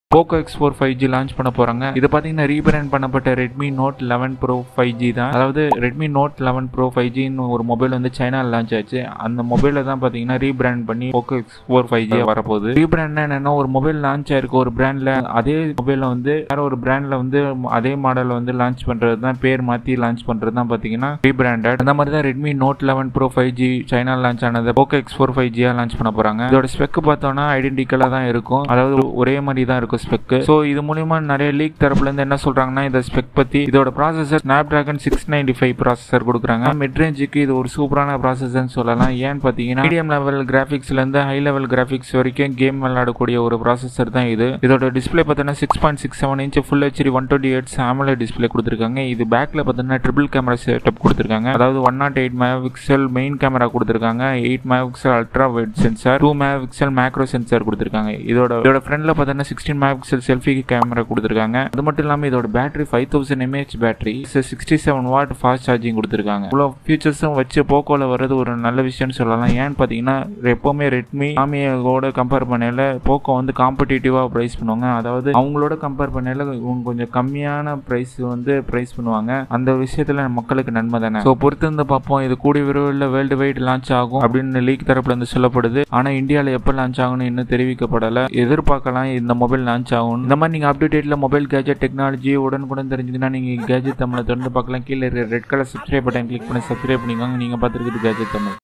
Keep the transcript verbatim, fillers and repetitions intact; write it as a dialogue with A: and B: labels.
A: Poco X four five G launch பண்ண போறாங்க. இது பாத்தீங்கன்னா ரீபிராண்ட் பண்ணப்பட்ட Redmi note eleven pro five G தான். அதாவது ரெட்மி நோட் லெவன் ப்ரோ ஃபைவ் ஜின்னு ஒரு மொபைல் வந்து சைனால லான்ச் ஆச்சு. அந்த மொபைல தான் பாத்தீங்கன்னா ரீபிராண்ட் பண்ணி Poco X four five G வரப்போகுது. ரீபிராண்ட் என்னன்னா ஒரு மொபைல் லான்ச் ஆயிருக்கு ஒரு பிராண்ட்ல, அதே மொபைல வந்து வேற ஒரு பிராண்ட்ல வந்து அதே மாடல் வந்து லான்ச் பண்றது தான், பேர் மாத்தி லான்ச் பண்றது தான் பாத்தீங்கன்னா ரீபிராண்டட். அந்த மாதிரி தான் Redmi note eleven pro five G சைனால லான்ச் ஆனது போக்கோ எக்ஸ் ஃபோர் ஃபைவ் ஜியா லான்ச் பண்ண போறாங்க. இதோட ஸ்பெக் பார்த்தோம்னா ஐடென்டிக்கலா தான் இருக்கும், அதாவது ஒரே மாதிரி தான் இருக்கும் ஸ்பெக். ஸோ இது மூலியமா நிறைய லீக் தரப்புல இருந்து என்ன சொல்றாங்கன்னா இந்த ஸ்பெக் பத்தி, இதோட processor Snapdragon six ninety five processor கொடுக்குறாங்க. மிட் ரேஞ்சுக்கு இது ஒரு சூப்பரான ப்ராசஸர்னு சொல்லலாம். ஏன்னு பாத்தீங்கன்னா மீடியம் லெவல் கிராபிக்ஸ்ல இருந்து ஹை லெவல் கிராபிக்ஸ் வரைக்கும் கேம் விளையாடக்கூடிய ஒரு ப்ராசஸர் தான் இது. இதோட டிஸ்பிளே பார்த்தீங்கன்னா six point six seven inch full HD one twenty eight AMOLED display கொடுத்துருக்காங்க. இது பேக்ல பார்த்தீங்கன்னா ட்ரிபிள் கேமரா செட்டப் கொடுத்துருக்காங்க. அதாவது one nought eight mega pixel main camera கொடுத்துருக்காங்க, eight mega pixel ultra wide sensor, two mega pixel macro sensor கொடுத்துருக்காங்க. இதோட இதோட ஃப்ரண்ட்ல பார்த்தீங்கன்னா sixteen mega pixel selfie camera கொடுத்துருக்காங்க. அது மட்டும் இல்லாம இதோட battery five thousand mAh battery, sixty seven watt fast charging கொடுத்துருக்காங்க. இவ்வளோ ஃபீச்சர்ஸும் வச்சு போக்கோல வர்றது ஒரு நல்ல விஷயம்னு சொல்லலாம். ஏன்னு பார்த்தீங்கன்னா எப்பவுமே ரெட்மி சாமியோட கம்பேர் பண்ணல போக்கோ வந்து காம்படிட்டிவா பிரைஸ் பண்ணுவாங்க. அதாவது அவங்களோட கம்பேர் பண்ணல கொஞ்சம் கம்மியான பிரைஸ் வந்து பிரைஸ் பண்ணுவாங்க. அந்த விஷயத்துல மக்களுக்கு நன்மை தானே. ஸோ பொறுத்து இருந்து பார்ப்போம். இது கூடிய விரைவில் வேர்ல்டு வைட் லான்ச் ஆகும் அப்படின்னு லீக் தரப்புல இருந்து சொல்லப்படுது. ஆனா இந்தியாவில் எப்போ லான்ச் ஆகும்னு இன்னும் தெரிவிக்கப்படலை. எதிர்பார்க்கலாம் இந்த மொபைல் லான்ச் ஆகும். இந்த மாதிரி நீங்க அப்டேட்ல மொபைல் கேஜெட் டெக்னாலஜி உடனுக்குடன் தெரிஞ்சுக்கன்னா நீங்க கேஜெட் தமிழை தொடர்ந்து பார்க்கலாம். கீழே red colour subscribe button click பண்ணி சப்ஸ்கிரைப் பண்ணிக்கோங்க. நீங்க பார்த்துருக்குது கேஜெட் தமிழ்.